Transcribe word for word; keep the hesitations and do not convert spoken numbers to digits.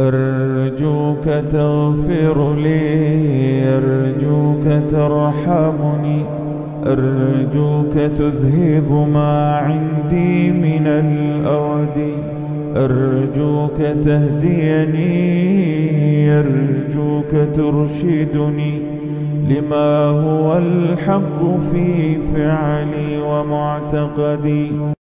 أرجوك تغفر لي، أرجوك ترحمني، أرجوك تذهب ما عندي من الأودي، أرجوك تهديني، أرجوك ترشدني لما هو الحق في فعلي ومعتقدي.